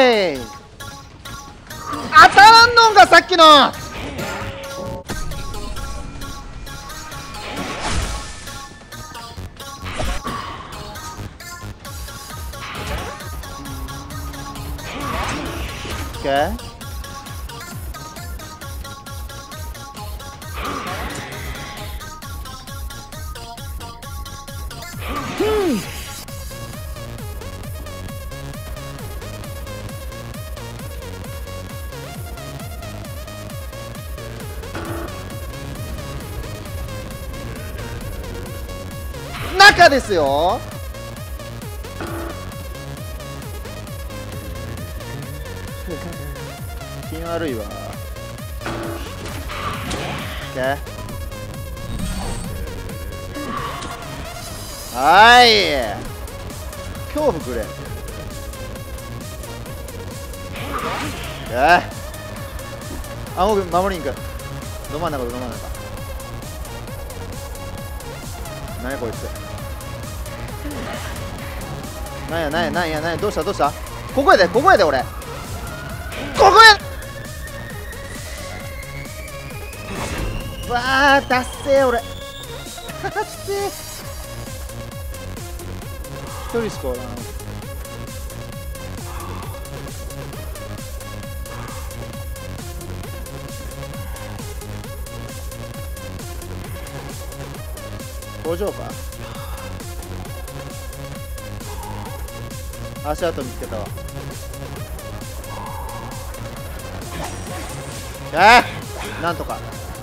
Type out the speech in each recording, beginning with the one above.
い。当たらんのんかさっきの。オッケー。中ですよ。気悪いわ。OK。はい。恐怖くれ。あ、僕守りに行く。ど真ん中ど真ん中。何やこいつ。なんやどうしたここやで俺。ここや。わあ達成俺。達成。一人しかおらん。工場か。足跡見つけたわ。なんとか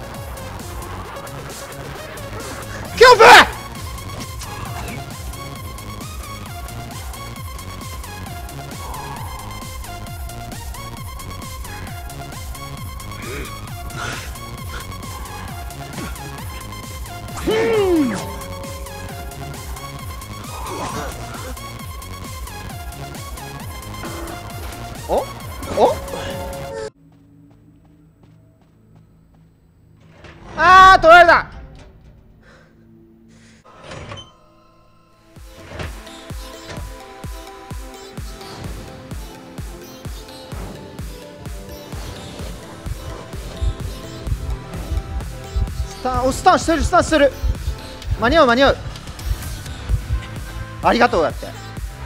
キャンプ。おあー取られた。スタンしてる。間に合う。ありがとうやって。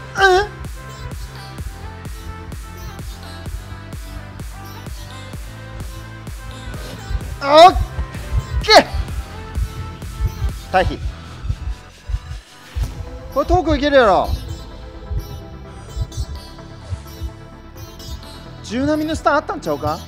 オッケー。退避。これ遠くいけるやろ。銃並みのスタンあったんちゃうか。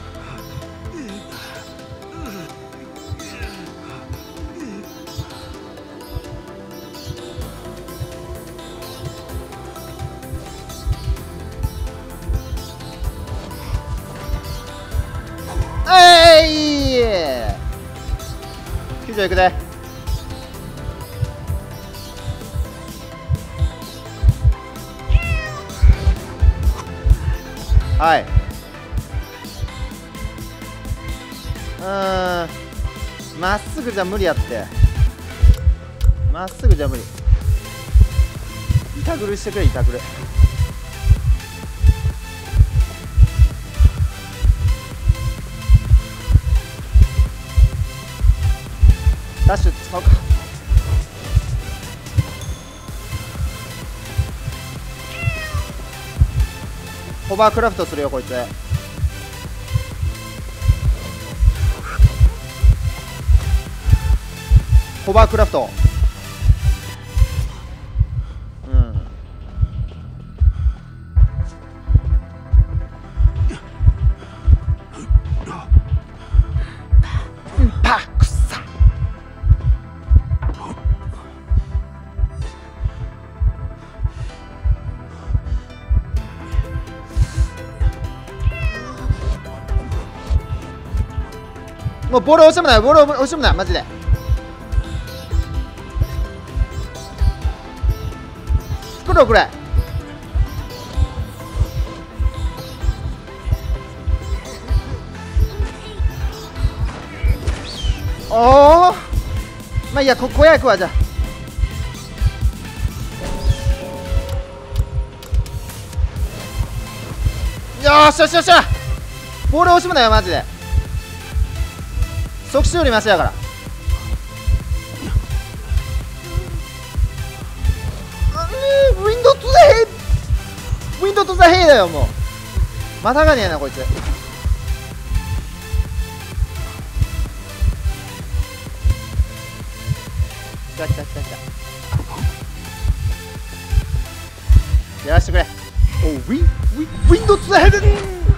救助行くで。はい。まっすぐじゃ無理やって。まっすぐじゃ無理。板繰りしてくれ。ダッシュ使うか。ホバークラフトするよこいつ。ホバークラフト。パクサ。もうボール押してもないマジで。作ろうこれ。おお、まあいいや、小屋行くわ。じゃあよっしゃよっしゃよっしゃ。ボール惜しむなよマジで。即死よりマシだから。ウィンドウトゥザヘイ、ウィンドウトゥザヘイだよ。もうまたがねえなこいつ。来た来た来た来た。やらしてくれ。おウィンドウトゥザヘイだ。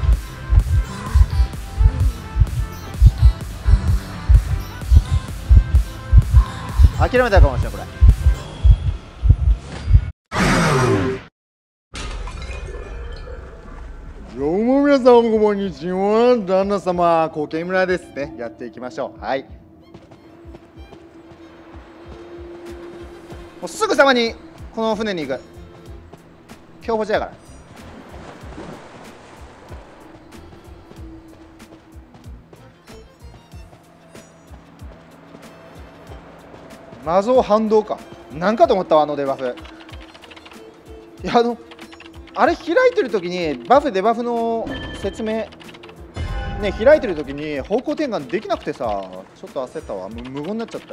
諦めたかもしれないこれ。どうも皆さんこんにちは。旦那様コケ村ですね。やっていきましょう。はい、もうすぐさまにこの船に行く。強保地やから。魔像反動かなんかと思ったわ、あのデバフ。いやあれ開いてる時にバフデバフの説明ね、開いてる時に方向転換できなくてさ、ちょっと焦ったわ。無言になっちゃった。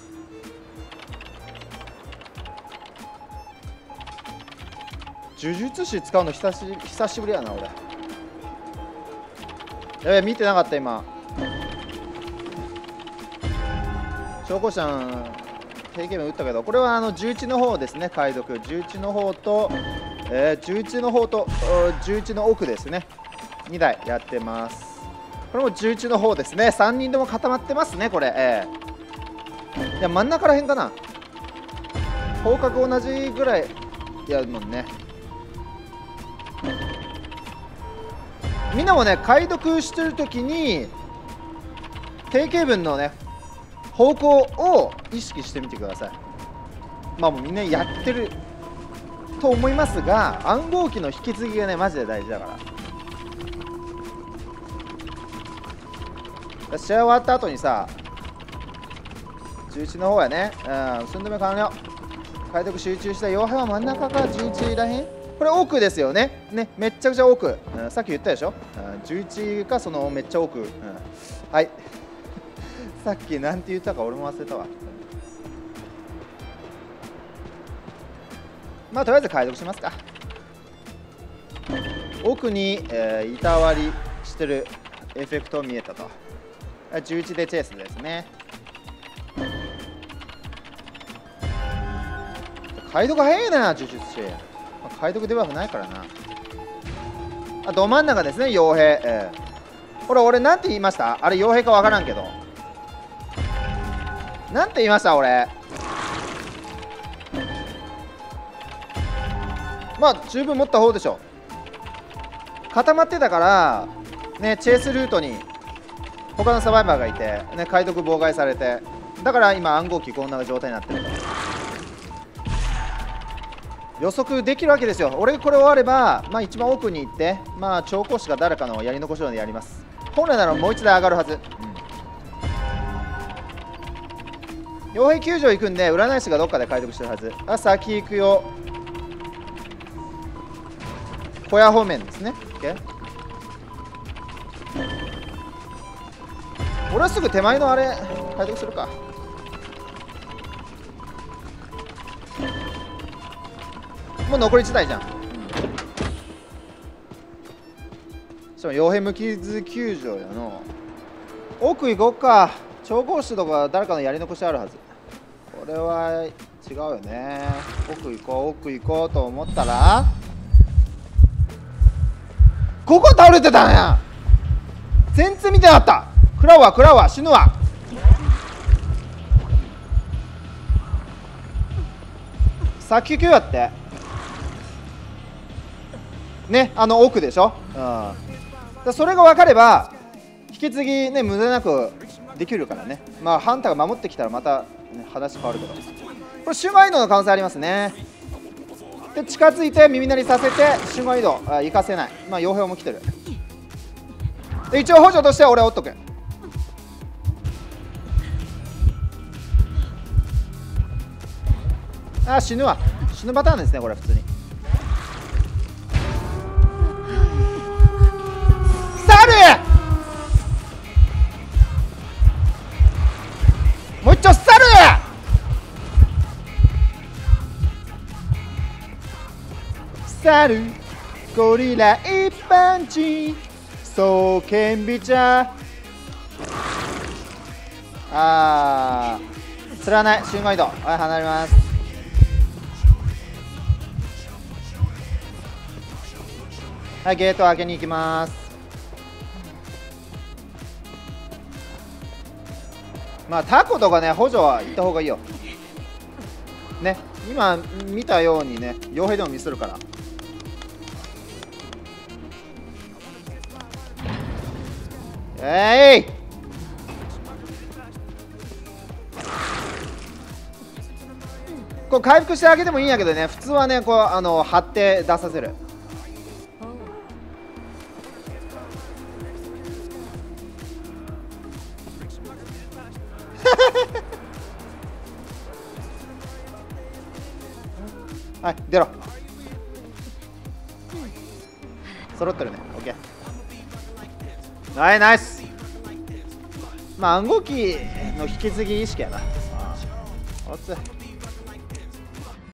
呪術師使うの久しぶりやな俺。やべ、見てなかった今。長考者平ゲーム打ったけど、これは11の方ですね。解読11の方と、11の方と11の奥ですね。2台やってます。これも11の方ですね。3人とも固まってますねこれ。いや真ん中らへんかな。方角同じぐらいやるもんね。みんなもね解読してるときに定型文のね方向を意識してみてください。まあもうみんなやってると思いますが、暗号機の引き継ぎがねマジで大事だから。試合終わった後にさ、11の方やね、寸止め完了。解読集中した。傭兵は真ん中から11らへん。これ奥ですよね。めっちゃくちゃ奥、さっき言ったでしょ。11かそのめっちゃ奥、はいさっきなんて言ったか俺も忘れたわ。まあとりあえず解読しますか。奥に、板割りしてるエフェクト見えたと。11でチェイスですね。解読早いな呪術師。解読デバフないからな。ど真ん中ですね傭兵。これ俺なんて言いました？あれ傭兵かわからんけどなんて言いました俺。まあ十分持った方でしょ。固まってたからね、チェイスルートに他のサバイバーがいてね、解読妨害されて、だから今暗号機こんな状態になってるから予測できるわけですよ。俺これ終われば、まあ、一番奥に行って、まあ、調香師が誰かのやり残しをやります。本来ならもう一台上がるはず。傭兵球場行くんで占い師がどっかで解読してるはず。先行くよ。小屋方面ですね。俺はすぐ手前のあれ解読するか。もう残り1台じゃん。しかも傭兵無傷球場やの。奥行こっか。調香師とか誰かのやり残しあるはず。これは違うよね。奥行こう奥行こうと思ったらここ倒れてたんや。全然見てなかった。食らうわ食らうわ死ぬわ。さっき9やってね、奥でしょ。それが分かれば引き継ぎね無駄なくできるからね。まあハンターが守ってきたらまた、ね、話変わるけど、これ瞬間移動の可能性ありますね。で近づいて耳鳴りさせて瞬間移動行かせない。まあ傭兵も来てる。で一応補助としては俺はおっとく。死ぬわ。死ぬパターンですねこれ普通に。 る。もう一丁去る。去るゴリラ一般人双剣美茶。あー釣らない。信号移動。はい、離れます。はい、ゲート開けに行きます。まあタコとかね、補助は行った方がいいよね。今見たようにね、傭兵でもミスるから。こう回復してあげてもいいんやけどね、普通はね、こう張って出させる。はい、出ろ。揃ってるね。オッケー。はい、ナイス。まあ暗号機の引き継ぎ意識やな。おつ